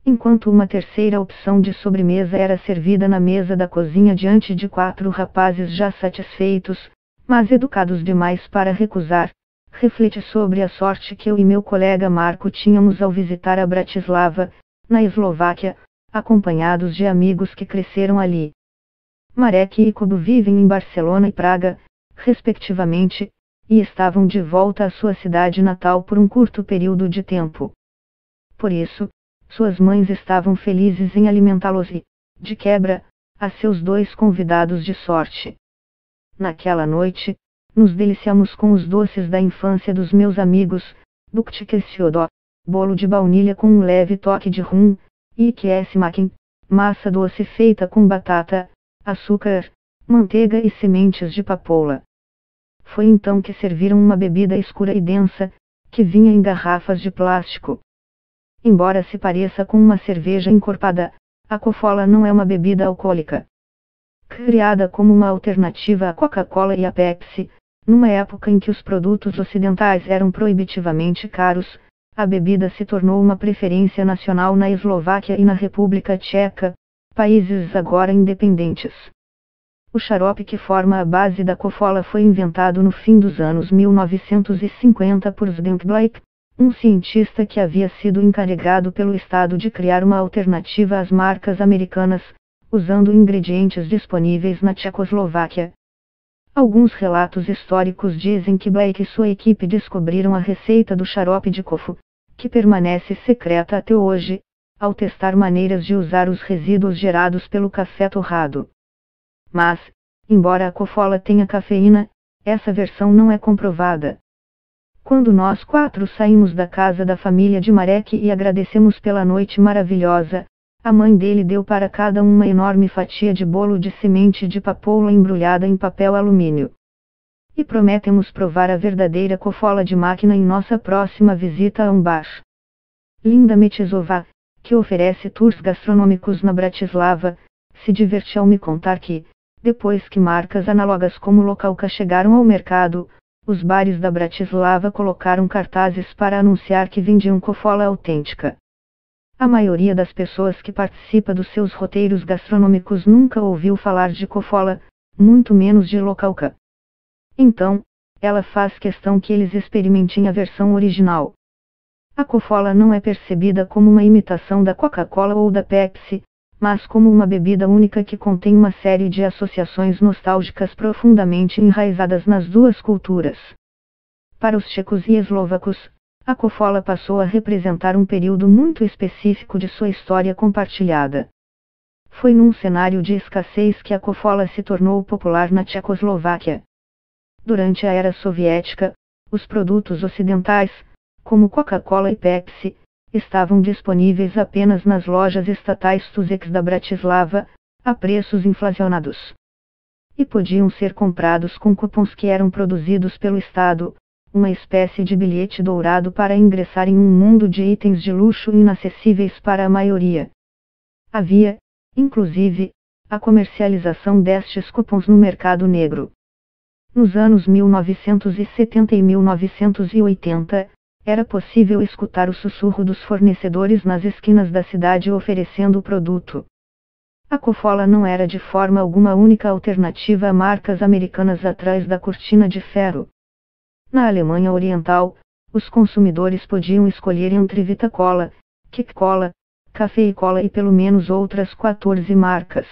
enquanto uma terceira opção de sobremesa era servida na mesa da cozinha diante de 4 rapazes já satisfeitos, mas educados demais para recusar. Refleti sobre a sorte que eu e meu colega Marco tínhamos ao visitar a Bratislava, na Eslováquia, acompanhados de amigos que cresceram ali. Marek e Kubo vivem em Barcelona e Praga, respectivamente, e estavam de volta à sua cidade natal por um curto período de tempo. Por isso, suas mães estavam felizes em alimentá-los e, de quebra, a seus 2 convidados de sorte. Naquela noite, nos deliciamos com os doces da infância dos meus amigos, Duktikesiodó, bolo de baunilha com um leve toque de rum, e Kiesmakin, massa doce feita com batata, açúcar, manteiga e sementes de papoula. Foi então que serviram uma bebida escura e densa, que vinha em garrafas de plástico. Embora se pareça com uma cerveja encorpada, a Coca-Cola não é uma bebida alcoólica. Criada como uma alternativa à Coca-Cola e à Pepsi, numa época em que os produtos ocidentais eram proibitivamente caros, a bebida se tornou uma preferência nacional na Eslováquia e na República Tcheca, países agora independentes. O xarope que forma a base da Coca-Cola foi inventado no fim dos anos 1950 por Zdenk Blake, um cientista que havia sido encarregado pelo Estado de criar uma alternativa às marcas americanas, usando ingredientes disponíveis na Tchecoslováquia. Alguns relatos históricos dizem que Blake e sua equipe descobriram a receita do xarope de coco, que permanece secreta até hoje, ao testar maneiras de usar os resíduos gerados pelo café torrado. Mas, embora a Coca-Cola tenha cafeína, essa versão não é comprovada. Quando nós 4 saímos da casa da família de Marek e agradecemos pela noite maravilhosa, a mãe dele deu para cada um uma enorme fatia de bolo de semente de papoula embrulhada em papel alumínio. E prometemos provar a verdadeira Coca-Cola de máquina em nossa próxima visita a um bar. Linda Metizova, que oferece tours gastronômicos na Bratislava, se diverte ao me contar que, depois que marcas análogas como Localka chegaram ao mercado, os bares da Bratislava colocaram cartazes para anunciar que vendiam Coca-Cola autêntica. A maioria das pessoas que participa dos seus roteiros gastronômicos nunca ouviu falar de Coca-Cola, muito menos de Localka. Então, ela faz questão que eles experimentem a versão original. A Coca-Cola não é percebida como uma imitação da Coca-Cola ou da Pepsi, mas como uma bebida única que contém uma série de associações nostálgicas profundamente enraizadas nas duas culturas. Para os tchecos e eslovacos, a Coca-Cola passou a representar um período muito específico de sua história compartilhada. Foi num cenário de escassez que a Coca-Cola se tornou popular na Tchecoslováquia. Durante a era soviética, os produtos ocidentais, como Coca-Cola e Pepsi, estavam disponíveis apenas nas lojas estatais Tuzex da Bratislava, a preços inflacionados. E podiam ser comprados com cupons que eram produzidos pelo Estado, uma espécie de bilhete dourado para ingressar em um mundo de itens de luxo inacessíveis para a maioria. Havia, inclusive, a comercialização destes cupons no mercado negro. Nos anos 1970 e 1980, era possível escutar o sussurro dos fornecedores nas esquinas da cidade oferecendo o produto. A Coca-Cola não era de forma alguma a única alternativa a marcas americanas atrás da cortina de ferro. Na Alemanha Oriental, os consumidores podiam escolher entre Vita-Cola, Kik-Cola, Café e Cola e pelo menos outras 14 marcas.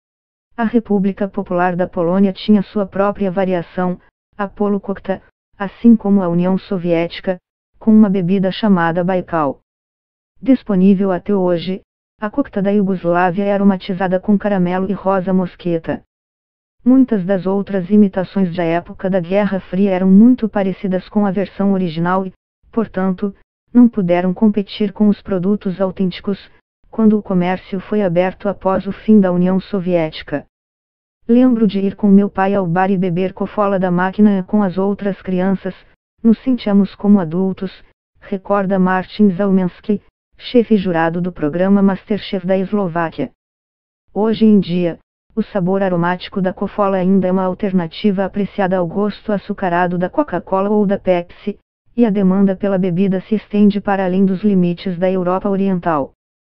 A República Popular da Polônia tinha sua própria variação, a Polokokta, assim como a União Soviética, com uma bebida chamada Baikal. Disponível até hoje, a Kokta da Iugoslávia é aromatizada com caramelo e rosa mosqueta. Muitas das outras imitações da época da Guerra Fria eram muito parecidas com a versão original e, portanto, não puderam competir com os produtos autênticos, quando o comércio foi aberto após o fim da União Soviética. Lembro de ir com meu pai ao bar e beber Coca-Cola da máquina com as outras crianças. Nos sentíamos como adultos, recorda Martin Zalmensky, chefe jurado do programa Masterchef da Eslováquia. Hoje em dia, o sabor aromático da Coca-Cola ainda é uma alternativa apreciada ao gosto açucarado da Coca-Cola ou da Pepsi, e a demanda pela bebida se estende para além dos limites da Europa Oriental.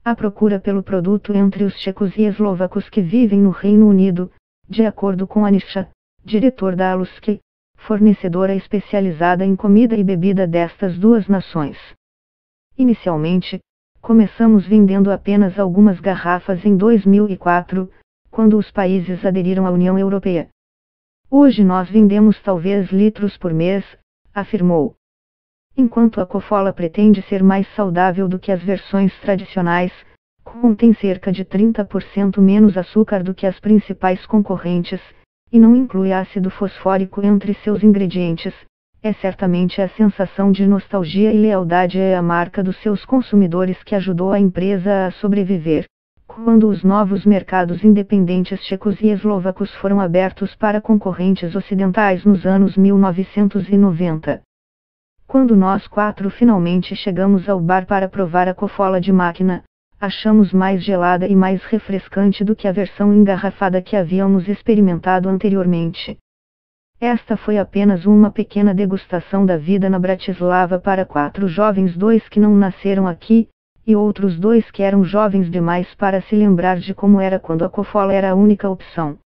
A procura pelo produto entre os checos e eslovacos que vivem no Reino Unido, de acordo com Anisha, diretor da Aluski, fornecedora especializada em comida e bebida destas duas nações. Inicialmente, começamos vendendo apenas algumas garrafas em 2004, quando os países aderiram à União Europeia. Hoje nós vendemos talvez litros por mês, afirmou. Enquanto a Coca-Cola pretende ser mais saudável do que as versões tradicionais, contém cerca de 30% menos açúcar do que as principais concorrentes, e não inclui ácido fosfórico entre seus ingredientes. É certamente a sensação de nostalgia e lealdade à marca dos seus consumidores que ajudou a empresa a sobreviver. Quando os novos mercados independentes checos e eslovacos foram abertos para concorrentes ocidentais nos anos 1990. Quando nós quatro finalmente chegamos ao bar para provar a Coca-Cola de máquina, achamos mais gelada e mais refrescante do que a versão engarrafada que havíamos experimentado anteriormente. Esta foi apenas uma pequena degustação da vida na Bratislava para 4 jovens, 2 que não nasceram aqui, e outros 2 que eram jovens demais para se lembrar de como era quando a Coca-Cola era a única opção.